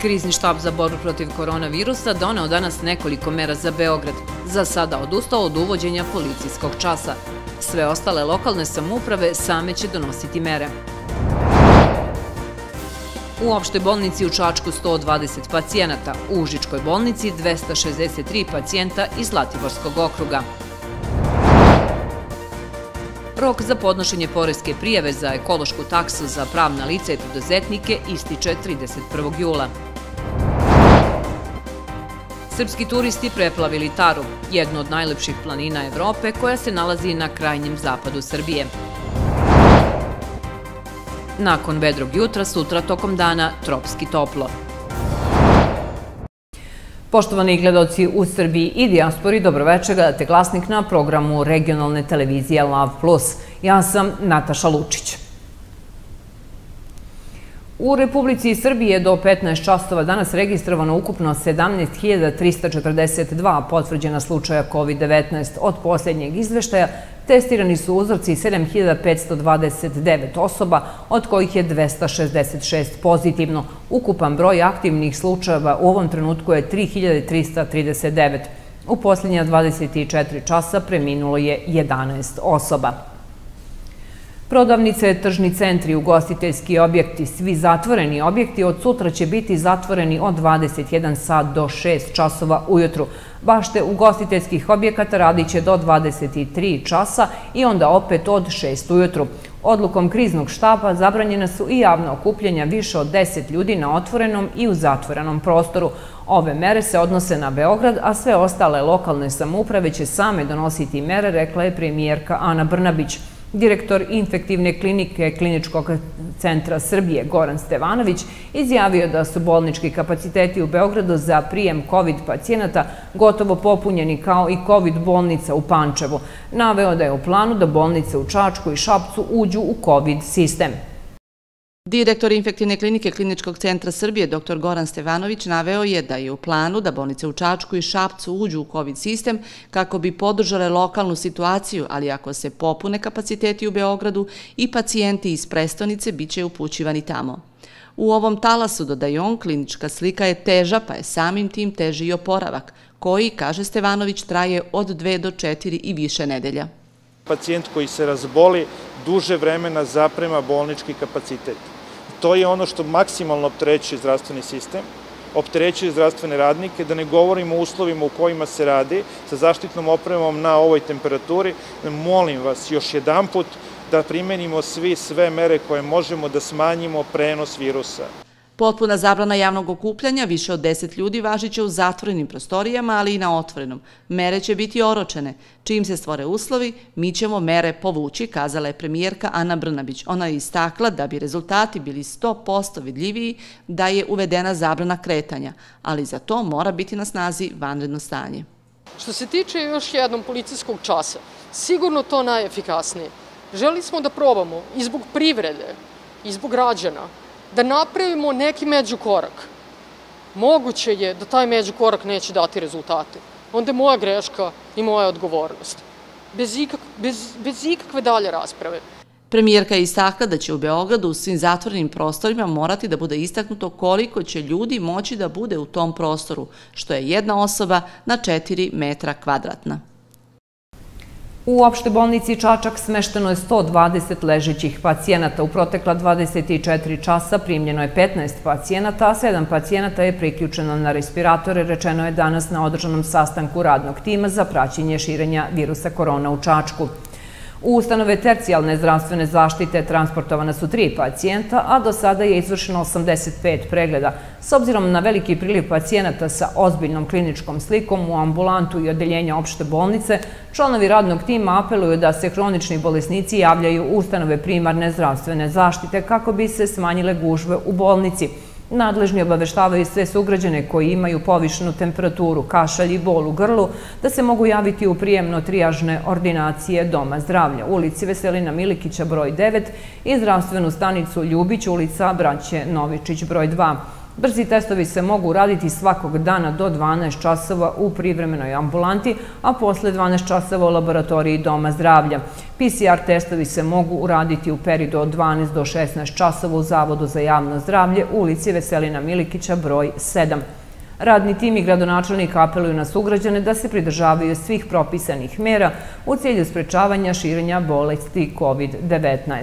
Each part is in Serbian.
Krizni štab za borbu protiv koronavirusa doneo danas nekoliko mera za Beograd. Za sada odustao od uvođenja policijskog časa. Sve ostale lokalne samouprave same će donositi mere. U opštoj bolnici u Čačku 120 pacijenata, u Užičkoj bolnici 263 pacijenta iz Zlatiborskog okruga. Rok za podnošenje poreske prijave za ekološku taksu za pravna lica i preduzetnike ističe 31. jula. Srpski turisti preplavili Taru, jednu od najlepših planina Evrope koja se nalazi na krajnjem zapadu Srbije. Nakon vedrog jutra, sutra tokom dana tropski toplo. Poštovani gledaoci u Srbiji i dijaspori, dobroveče, gledate Glasnik na programu regionalne televizije Lav Plus. Ja sam Nataša Lučić. U Republici Srbiji je do 15 časova danas registrovano ukupno 17.342 potvrđena slučaja COVID-19. Od posljednjeg izveštaja testirani su uzorci 7.529 osoba, od kojih je 266 pozitivno. Ukupan broj aktivnih slučajeva u ovom trenutku je 3.339. U posljednja 24 časa preminulo je 11 osoba. Prodavnice, tržni centri, ugostiteljski objekti, svi zatvoreni objekti od sutra će biti zatvoreni od 21 sat do 6 časova ujutru. Bašte ugostiteljskih objekata radit će do 23 časa i onda opet od 6 ujutru. Odlukom kriznog štaba zabranjena su i javna okupljanja više od 10 ljudi na otvorenom i u zatvorenom prostoru. Ove mere se odnose na Beograd, a sve ostale lokalne samouprave će same donositi mere, rekla je premijerka Ana Brnabić. Direktor infektivne klinike Kliničkog centra Srbije Goran Stevanović izjavio da su bolnički kapaciteti u Beogradu za prijem COVID pacijenata gotovo popunjeni kao i COVID bolnica u Pančevu. Naveo da je u planu da bolnice u Čačku i Šapcu uđu u COVID sistem. Direktor infektivne klinike Kliničkog centra Srbije dr. Goran Stevanović naveo je da je u planu da bolnice u Čačku i Šapcu uđu u COVID sistem kako bi podržale lokalnu situaciju, ali ako se popune kapaciteti u Beogradu i pacijenti iz prestonice bit će upućivani tamo. U ovom talasu, dodaje on, klinička slika je teža, pa je samim tim teži i oporavak, koji, kaže Stevanović, traje od 2 do 4 i više nedelja. Pacijent koji se razboli duže vremena zaprema bolnički kapacitet. To je ono što maksimalno opterećuje zdravstveni sistem, opterećuje zdravstvene radnike, da ne govorimo o uslovima u kojima se radi, sa zaštitnom opremom na ovoj temperaturi. Molim vas još jedanput da primenimo sve mere koje možemo da smanjimo prenos virusa. Potpuna zabrana javnog okupljanja, više od 10 ljudi važit će u zatvorenim prostorijama, ali i na otvorenom. Mere će biti oročene. Čim se stvore uslovi, mi ćemo mere povući, kazala je premijerka Ana Brnabić. Ona je istakla da bi rezultati bili 100% vidljiviji da je uvedena zabrana kretanja, ali za to mora biti na snazi vanredno stanje. Što se tiče još jednom policijskog časa, sigurno to najefikasnije. Želi smo da probamo i zbog privrede, i zbog građana, da napravimo neki međukorak. Moguće je da taj međukorak neće dati rezultate. Onda je moja greška i moja odgovornost. Bez ikakve dalje rasprave. Premijerka je istakla da će u Beogradu u svim zatvorenim prostorima morati da bude istaknuto koliko će ljudi moći da bude u tom prostoru, što je jedna osoba na 4 metra kvadratna. U opštoj bolnici Čačak smešteno je 120 ležećih pacijenata. U protekla 24 časa primljeno je 15 pacijenata, a 7 pacijenata je priključeno na respiratore, rečeno je danas na održanom sastanku radnog tima za praćenje širenja virusa korona u Čačku. U ustanove tercijalne zdravstvene zaštite transportovana su 3 pacijenta, a do sada je izvršeno 85 pregleda. S obzirom na veliki priliv pacijenata sa ozbiljnom kliničkom slikom u ambulantu i odeljenja opšte bolnice, članovi radnog tima apeluju da se hronični bolesnici javljaju u ustanove primarne zdravstvene zaštite kako bi se smanjile gužve u bolnici. Nadležni obaveštavaju sve sugrađane koji imaju povišenu temperaturu, kašalj i bol u grlu da se mogu javiti u prijemno-trijažne ordinacije Doma zdravlja, ulici Veselina Milikića broj 9 i zdravstvenu stanicu Ljubić, ulica Braće Novičić broj 2. Brzi testovi se mogu uraditi svakog dana do 12 časova u privremenoj ambulanti, a posle 12 časova u laboratoriji Doma zdravlja. PCR testovi se mogu uraditi u periodu od 12 do 16 časova u Zavodu za javno zdravlje, ulici Veselina Milikića, broj 7. Radni tim i gradonačelnik apeluju na sugrađane da se pridržavaju svih propisanih mera u cilju sprečavanja širenja bolesti COVID-19.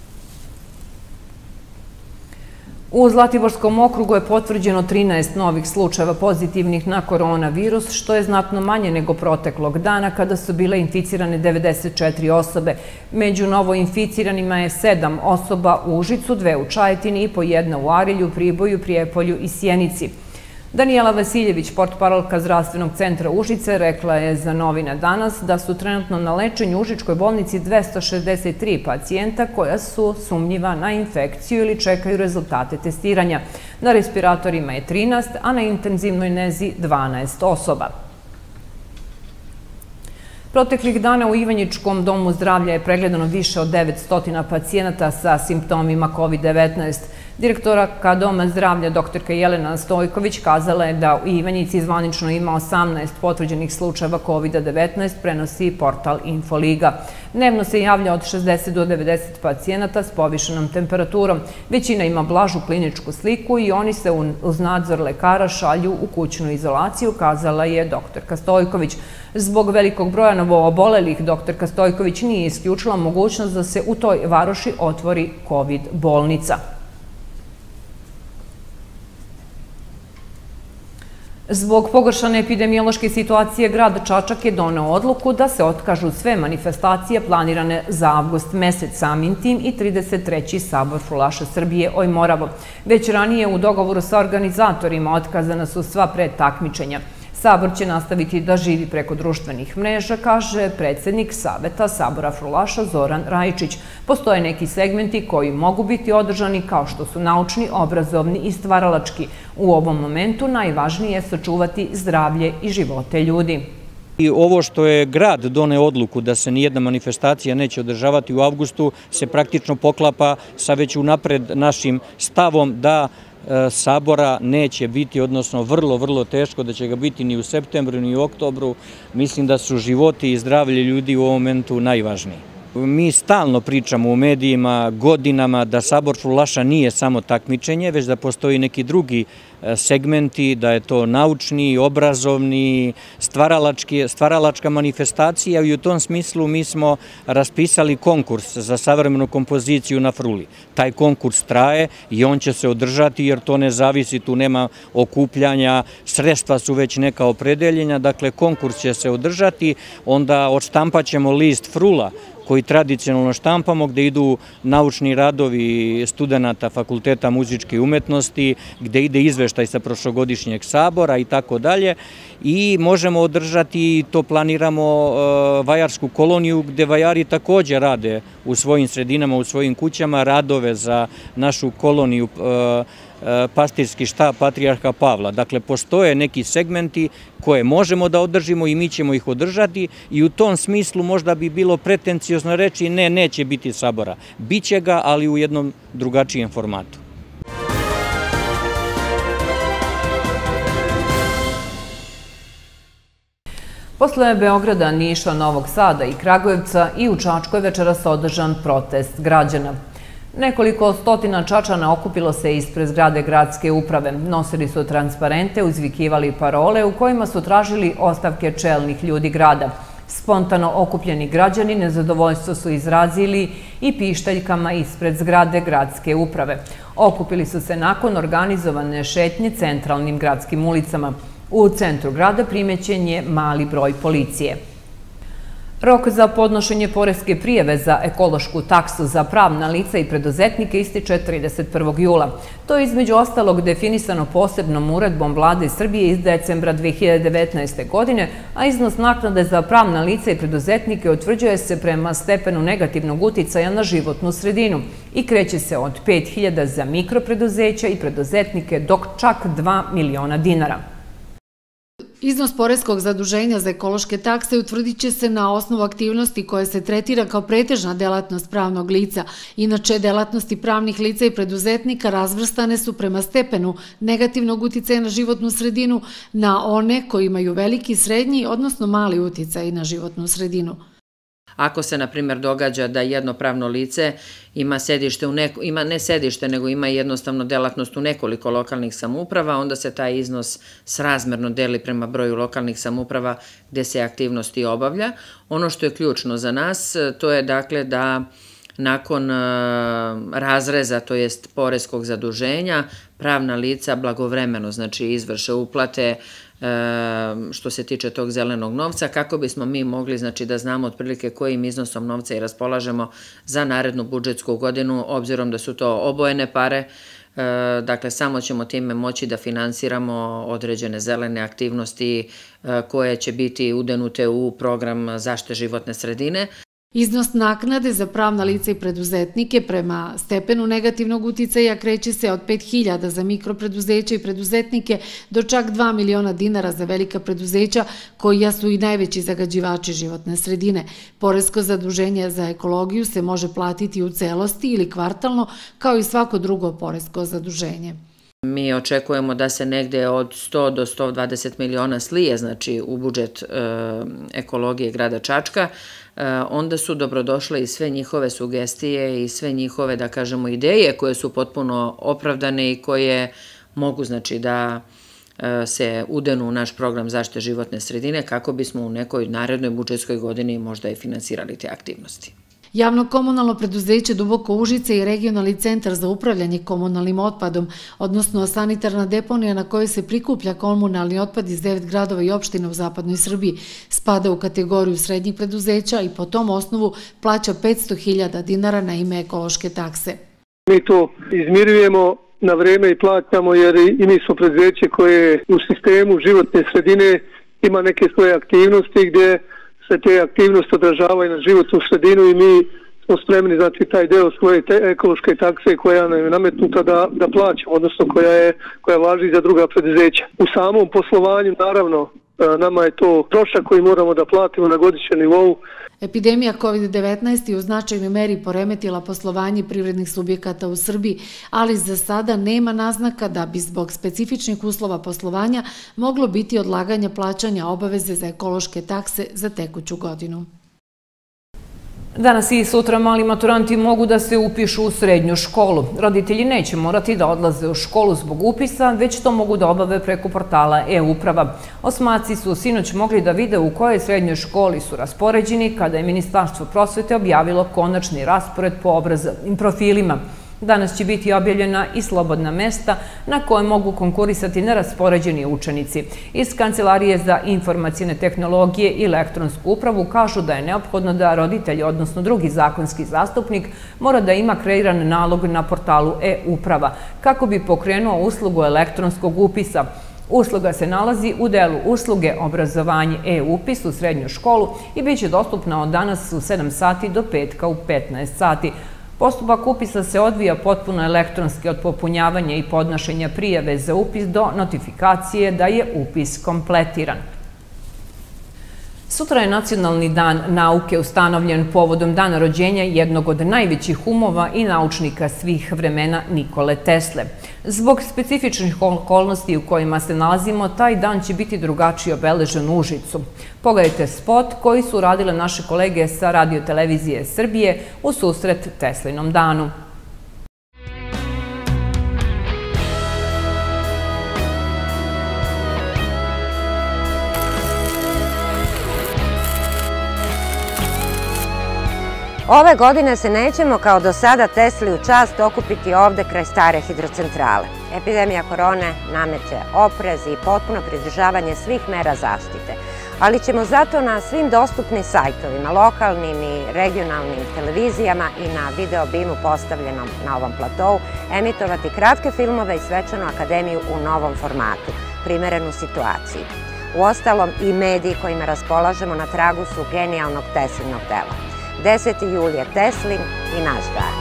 U Zlatiborskom okrugu je potvrđeno 13 novih slučajeva pozitivnih na koronavirus, što je znatno manje nego proteklog dana kada su bile inficirane 94 osobe. Među novoinficiranima je 7 osoba u Užicu, 2 u Čajetini i po 1 u Arilju, Priboju, Prijepolju i Sjenici. Danijela Vasiljević, portparolka Zdravstvenog centra Užice, rekla je za Novine danas da su trenutno na lečenju u Užičkoj bolnici 263 pacijenta koja su sumnjiva na infekciju ili čekaju rezultate testiranja. Na respiratorima je 13, a na intenzivnoj nezi 12 osoba. Proteklih dana u Ivanjičkom domu zdravlja je pregledano više od 900 pacijenata sa simptomima COVID-19. Direktorka Doma zdravlja dr. Jelena Stojković kazala je da u Ivanjici zvanično ima 18 potvrđenih slučajeva COVID-19, prenosi portal Infoliga. Dnevno se javlja od 60 do 90 pacijenata s povišenom temperaturom. Većina ima blažu kliničku sliku i oni se uz nadzor lekara šalju u kućnu izolaciju, kazala je dr. Stojković. Zbog velikog broja novoobolelih, dr. Stojković nije isključila mogućnost da se u toj varoši otvori COVID bolnica. Zbog pogoršane epidemiološke situacije, grad Čačak je doneo odluku da se otkažu sve manifestacije planirane za avgust mesec, samim tim i 33. sabor Fulaša Srbije Oj-Moravo. Već ranije u dogovoru sa organizatorima otkazana su sva predtakmičenja. Sabor će nastaviti da živi preko društvenih mreža, kaže predsjednik Saveta Sabora Frulaša Zoran Rajičić. Postoje neki segmenti koji mogu biti održani kao što su naučni, obrazovni i stvaralački. U ovom momentu najvažnije je sačuvati zdravlje i živote ljudi. I ovo što je grad doneo odluku da se nijedna manifestacija neće održavati u avgustu se praktično poklapa sa već unapred našim stavom da sabora neće biti, odnosno vrlo teško da će ga biti ni u septembru ni u oktobru. Mislim da su životi i zdravlje ljudi u ovom momentu najvažniji. Mi stalno pričamo u medijima godinama da sabor Fulaša nije samo takmičenje, već da postoji neki drugi segmenti, da je to naučni, obrazovni, stvaralačka manifestacija i u tom smislu mi smo raspisali konkurs za savremenu kompoziciju na Fruli. Taj konkurs traje i on će se održati jer to ne zavisi, tu nema okupljanja, sredstva su već neka opredeljenja, dakle konkurs će se održati, onda odštampat ćemo list Frula koji tradicionalno štampamo, gde idu naučni radovi studenta Fakulteta muzičke umetnosti, gde ide izveštaj sa prošlogodišnjeg sabora i tako dalje. I možemo održati, to planiramo, vajarsku koloniju, gde vajari također rade u svojim sredinama, u svojim kućama, radove za našu koloniju pastirski štab Patrijarha Pavla. Dakle, postoje neki segmenti koje možemo da održimo i mi ćemo ih održati i u tom smislu možda bi bilo pretenciozno reći ne, neće biti sabora. Biće ga, ali u jednom drugačijem formatu. Posle Beograda, Niša, Novog Sada i Kragujevca i u Čačku je večeras održan protest građana. Nekoliko stotina Čačana okupilo se ispred zgrade gradske uprave. Nosili su transparente, uzvikivali parole u kojima su tražili ostavke čelnih ljudi grada. Spontano okupljeni građani nezadovoljstvo su izrazili i pištaljkama ispred zgrade gradske uprave. Okupili su se nakon organizovane šetnje centralnim gradskim ulicama. U centru grada primećen je mali broj policije. Rok za podnošenje poreske prijave za ekološku taksu za pravna lica i preduzetnike ističe 31. jula. To je između ostalog definisano posebnom uredbom Vlade Srbije iz decembra 2019. godine, a iznos naknade za pravna lica i preduzetnike utvrđuje se prema stepenu negativnog uticaja na životnu sredinu i kreće se od 5.000 za mikropreduzeća i preduzetnike do čak 2 miliona dinara. Iznos poreskog zaduženja za ekološke takse utvrdit će se na osnovu aktivnosti koje se tretira kao pretežna delatnost pravnog lica. Inače, delatnosti pravnih lica i preduzetnika razvrstane su prema stepenu negativnog uticaja na životnu sredinu na one koji imaju veliki, srednji, odnosno mali uticaj na životnu sredinu. Ako se, na primjer, događa da jedno pravno lice ima sedište, ne sedište, nego ima jednostavno delatnost u nekoliko lokalnih samouprava, onda se taj iznos srazmerno deli prema broju lokalnih samouprava gde se aktivnosti obavlja. Ono što je ključno za nas, to je dakle da nakon razreza, to jest poreskog zaduženja, pravna lica blagovremeno, znači izvrše uplate što se tiče tog zelenog novca, kako bismo mi mogli, znači, da znamo otprilike kojim iznosom novca i raspolažemo za narednu budžetsku godinu, obzirom da su to obojene pare. Dakle, samo ćemo time moći da finansiramo određene zelene aktivnosti koje će biti udenute u program zaštite životne sredine. Iznos naknade za pravna lica i preduzetnike prema stepenu negativnog uticaja kreće se od 5.000 za mikropreduzeća i preduzetnike do čak 2 miliona dinara za velika preduzeća koja su i najveći zagađivači životne sredine. Poresko zaduženje za ekologiju se može platiti u celosti ili kvartalno kao i svako drugo poresko zaduženje. Mi očekujemo da se negde od 100 do 120 miliona slije, znači, u budžet ekologije grada Čačka. Onda su dobrodošle i sve njihove sugestije i sve njihove, da kažemo, ideje koje su potpuno opravdane i koje mogu, znači, da se udenu u naš program zaštite životne sredine kako bismo u nekoj narednoj budžetskoj godini možda i finansirali te aktivnosti. Javno komunalno preduzeće Duboko Užice i regionalni centar za upravljanje komunalnim otpadom, odnosno sanitarna deponija na kojoj se prikuplja komunalni otpad iz 9 gradova i opština u zapadnoj Srbiji, spada u kategoriju srednjih preduzeća i po tom osnovu plaća 500.000 dinara na ime ekološke takse. Mi to izmirujemo na vreme i plaćamo jer i mi smo preduzeće koje u sistemu životne sredine ima neke svoje aktivnosti gdje se te aktivnosti odražavaju na životnu sredinu i mi smo spremni, znači, taj deo svoje ekološke takse koja nam je nametnuta da plaćamo, odnosno koja važi za druga preduzeća. U samom poslovanju, naravno, nama je to trošak koji moramo da platimo na godišnjem nivou. Epidemija COVID-19 je u značajnoj meri poremetila poslovanje privrednih subjekata u Srbiji, ali za sada nema naznaka da bi zbog specifičnih uslova poslovanja moglo biti odlaganja plaćanja obaveze za ekološke takse za tekuću godinu. Danas i sutra mali maturanti mogu da se upišu u srednju školu. Roditelji neće morati da odlaze u školu zbog upisa, već to mogu da obave preko portala e-uprava. Osmaci su sinoć mogli da vide u kojoj srednjoj školi su raspoređeni kada je Ministarstvo prosvete objavilo konačni raspored po obrazovnim profilima. Danas će biti objavljena i slobodna mesta na koje mogu konkurisati neraspoređeni učenici. Iz Kancelarije za informacijne tehnologije i elektronsku upravu kažu da je neophodno da roditelj, odnosno drugi zakonski zastupnik, mora da ima kreiran nalog na portalu e-uprava kako bi pokrenuo uslugu elektronskog upisa. Usluga se nalazi u delu usluge obrazovanje e-upis u srednju školu i bit će dostupna od danas u 7 sati do petka u 15 sati. Postupak upisa se odvija potpuno elektronski od popunjavanja i podnošenja prijave za upis do notifikacije da je upis kompletiran. Sutra je Nacionalni dan nauke ustanovljen povodom dana rođenja jednog od najvećih umova i naučnika svih vremena Nikole Tesle. Zbog specifičnih okolnosti u kojima se nalazimo, taj dan će biti drugačije obeležen u Užicu. Pogledajte spot koji su radile naše kolege sa Radio-televizije Srbije u susret Teslinom danu. Ove godine se nećemo kao do sada Tesli u čast okupiti ovde kraj stare hidrocentrale. Epidemija korone nameće oprez i potpuno pridržavanje svih mera zaštite, ali ćemo zato na svim dostupnim sajtovima, lokalnim i regionalnim televizijama i na video bimu postavljenom na ovom platovu emitovati kratke filmove i svečanu akademiju u novom formatu, primerenu situaciji. Uostalom i mediji kojima raspolažemo na tragu su genijalnog Teslinog dela. 10. jul je Teslin i naš dan.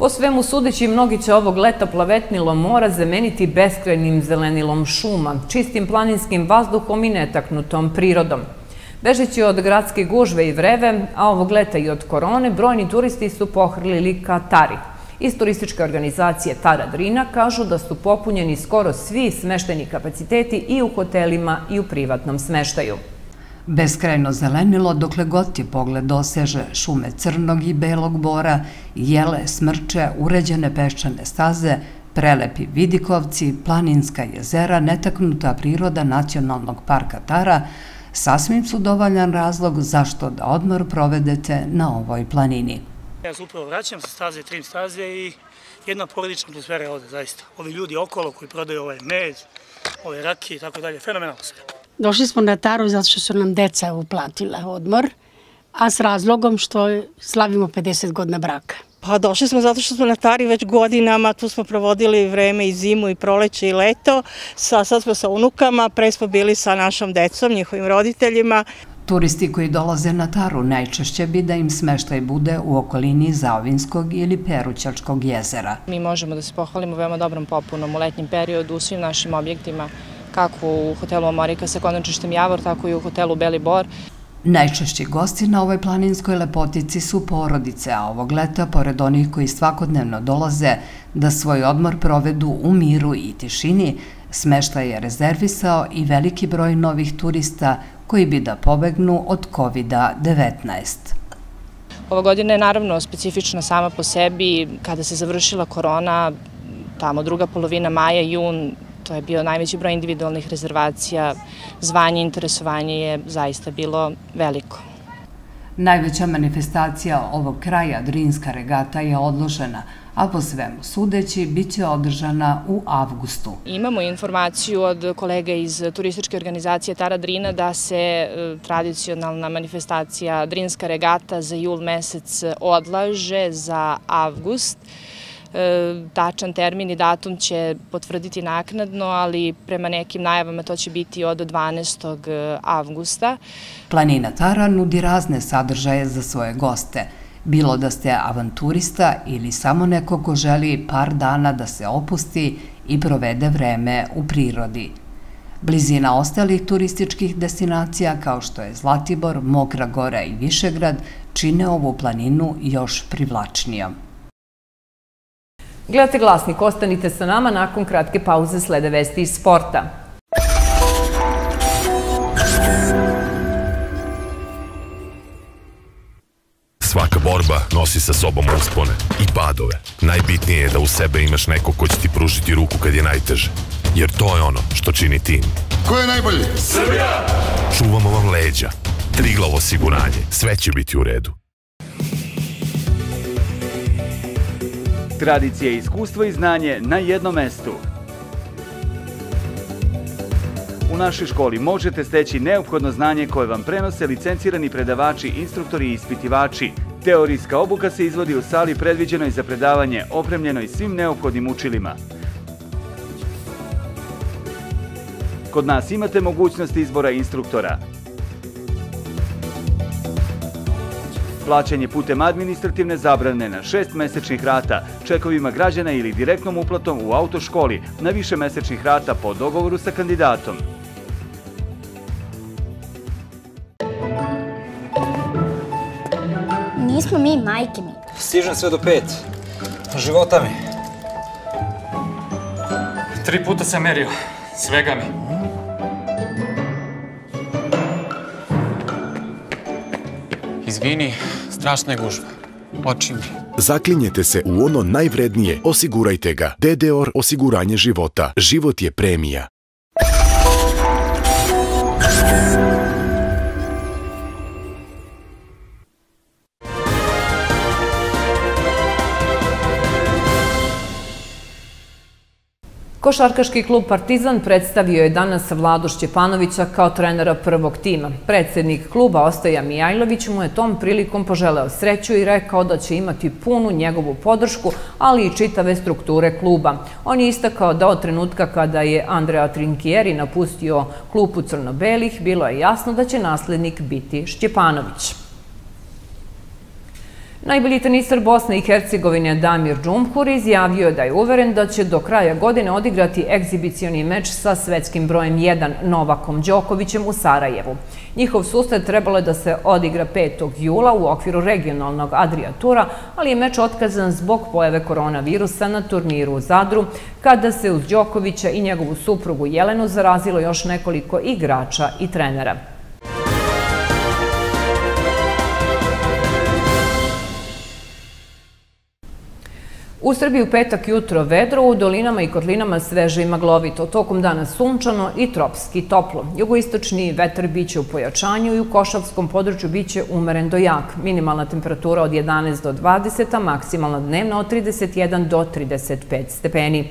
Po svemu sudeći, mnogi će ovog leta plavetnilo mora zameniti beskrajnim zelenilom šuma, čistim planinskim vazduhom i netaknutom prirodom. Bežeći od gradske gužve i vreve, a ovog leta i od korone, brojni turisti su pohrlili ka Tari. Iz turističke organizacije Tara Drina kažu da su popunjeni skoro svi smeštajni kapaciteti i u hotelima i u privatnom smeštaju. Beskrajno zelenilo dokle god ti pogled doseže, šume crnog i belog bora, jele, smrče, uređene peščane staze, prelepi vidikovci, planinska jezera, netaknuta priroda Nacionalnog parka Tara, sasvim su dovoljan razlog zašto da odmor provedete na ovoj planini. Ja se upravo vraćam sa staze, trim staze i jedna porodična atmosfera je ovde, zaista. Ovi ljudi okolo koji prodaju ovaj med, ove rakije i tako dalje, fenomenalno sve. Došli smo na Taru zato što su nam deca uplatila odmor, a s razlogom što slavimo 50 godina braka. Pa došli smo zato što smo na Tari već godinama, tu smo provodili vreme i zimu i proleće i leto, sad smo sa unukama, pre smo bili sa našom decom, njihovim roditeljima. Turisti koji dolaze na Taru najčešće bi da im smeštaj bude u okolini Zaovinskog ili Perućačkog jezera. Mi možemo da se pohvalimo veoma dobrom popunom u letnjem periodu u svim našim objektima, kako u hotelu Amorika sa Konačištem Javor, tako i u hotelu Beli Bor. Najčešći gosti na ovoj planinskoj lepotici su porodice, a ovog leta, pored onih koji svakodnevno dolaze da svoj odmor provedu u miru i tišini, smeštaj je rezervisao i veliki broj novih turista koji bi da pobegnu od COVID-19. Ova godina je naravno specifična sama po sebi. Kada se završila korona, tamo druga polovina maja, jun, to je bio najveći broj individualnih rezervacija, zvanje i interesovanje je zaista bilo veliko. Najveća manifestacija ovog kraja, Drinska regata, je odložena, a po svemu sudeći bit će održana u avgustu. Imamo informaciju od kolega iz turističke organizacije Tara Drina da se tradicionalna manifestacija Drinska regata za jul mesec odlaže za avgust. Tačan termin i datum će potvrditi naknadno, ali prema nekim najavama to će biti od 12. avgusta. Planina Tara nudi razne sadržaje za svoje goste. Bilo da ste avanturista ili samo neko ko želi par dana da se opusti i provede vreme u prirodi. Blizina ostalih turističkih destinacija kao što je Zlatibor, Mokra Gora i Višegrad čine ovu planinu još privlačnijom. Gledate Glasnik, ostanite sa nama, nakon kratke pauze slede vesti iz sporta. Svaka borba nosi sa sobom uspone i padove. Najbitnije je da u sebe imaš neko ko će ti pružiti ruku kad je najteže. Jer to je ono što čini tim. Ko je najbolji? Srbija! Čuvamo vam leđa. Triglav osiguranje. Sve će biti u redu. Tradicija, iskustvo i znanje na jednom mestu. U našoj školi možete steći neophodno znanje koje vam prenose licencirani predavači, instruktori i ispitivači. Teorijska obuka se izvodi u sali predviđenoj za predavanje, opremljenoj svim neophodnim učilima. Kod nas imate mogućnost izbora instruktora. Plaćanje putem administrativne zabrane na 6 mesečnih rata, čekovima građana ili direktnom uplatom u autoškoli na više mesečnih rata po dogovoru sa kandidatom. Nismo mi, majke mi. Stižem sve do 5. Života mi. 3 puta sam merio. Svega mi. Izvini, strašna je gužva. Oči mi. Zaklinjete se u ono najvrednije, osigurajte ga. DDOR osiguranje života. Život je premija. Košarkaški klub Partizan predstavio je danas Vladu Šćepanovića kao trenera prvog tima. Predsjednik kluba Ostoja Mijajlović mu je tom prilikom poželeo sreću i rekao da će imati punu njegovu podršku, ali i čitave strukture kluba. On je istakao da od trenutka kada je Andrea Trinkieri napustio klupu crno-belih, bilo je jasno da će naslednik biti Šćepanović. Najbolji teniser Bosne i Hercegovine Damir Džumhur izjavio je da je uveren da će do kraja godine odigrati egzibicioni meč sa svetskim brojem 1 Novakom Đokovićem u Sarajevu. Njihov susret trebalo je da se odigra 5. jula u okviru regionalnog Adria Tura, ali je meč otkazan zbog pojave koronavirusa na turniru u Zadru, kada se uz Đokovića i njegovu suprugu Jelenu zarazilo još nekoliko igrača i trenera. U Srbiji u petak jutro vedro, u dolinama i kotlinama sveže i maglovito, tokom dana sunčano i tropski toplo. Jugoistočni vetar biće u pojačanju i u Košavskom području biće umeren do jak. Minimalna temperatura od 11 do 20, a maksimalna dnevna od 31 do 35 stepeni.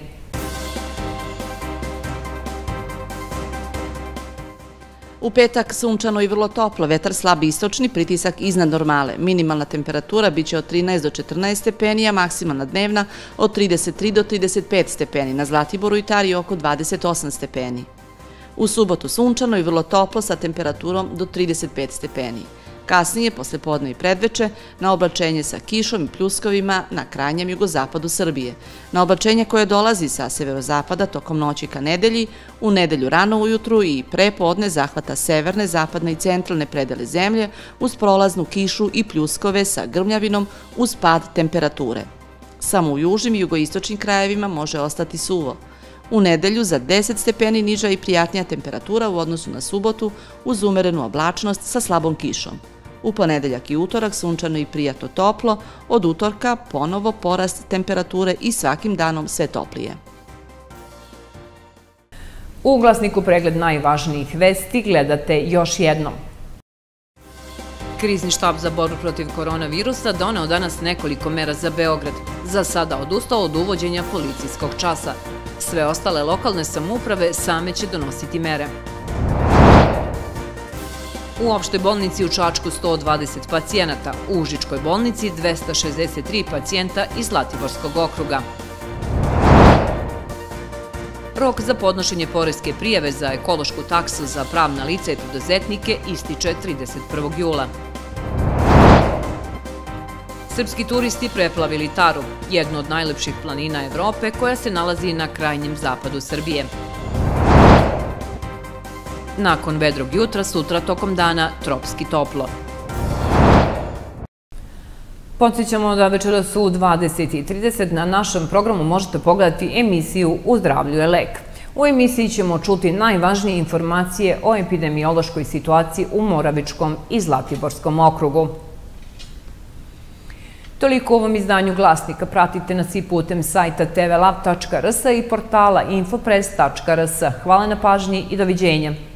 U petak sunčano i vrlo toplo, vetar slab istočni, pritisak iznad normale. Minimalna temperatura biće od 13 do 14 stepeni, a maksimalna dnevna od 33 do 35 stepeni. Na Zlatiboru i Tari oko 28 stepeni. U subotu sunčano i vrlo toplo sa temperaturom do 35 stepeni. Kasnije, posle podne i predveče, na oblačenje sa kišom i pljuskovima na krajnjem jugozapadu Srbije. Na oblačenje koje dolazi sa severozapada tokom noći ka nedelji, u nedelju rano ujutru i pre podne zahvata severne, zapadne i centralne predele zemlje uz prolaznu kišu i pljuskove sa grmljavinom uz pad temperature. Samo u južnim i jugoistočnim krajevima može ostati suvo. U nedelju za 10 stepeni niža i prijatnija temperatura u odnosu na subotu uz umerenu oblačnost sa slabom kišom. U ponedeljak i utorak sunčano i prijatno toplo, od utorka ponovo porast temperature i svakim danom sve toplije. U Glasniku pregled najvažnijih vesti gledate još jednom. Krizni štab za borbu protiv koronavirusa doneo danas nekoliko mera za Beograd. Za sada odustao od uvođenja policijskog časa. Sve ostale lokalne samouprave same će donositi mere. U opštoj bolnici u Čačku 120 pacijenata, u Užičkoj bolnici 263 pacijenta iz Zlatiborskog okruga. Rok za podnošenje poreske prijave za ekološku taksu za pravna lica i preduzetnike ističe 31. jula. Srpski turisti preplavili Taru, jednu od najlepših planina Evrope koja se nalazi na krajnjem zapadu Srbije. Nakon vedrog jutra, sutra tokom dana tropski toplo. Podsjećamo da večeras u 20:30 na našem programu možete pogledati emisiju U zdravlju je lek. U emisiji ćemo čuti najvažnije informacije o epidemiološkoj situaciji u Moravičkom i Zlatiborskom okrugu. Toliko u ovom izdanju Glasnika. Pratite nas i putem sajta tvlav.rs i portala infopress.rs. Hvala na pažnji i doviđenja.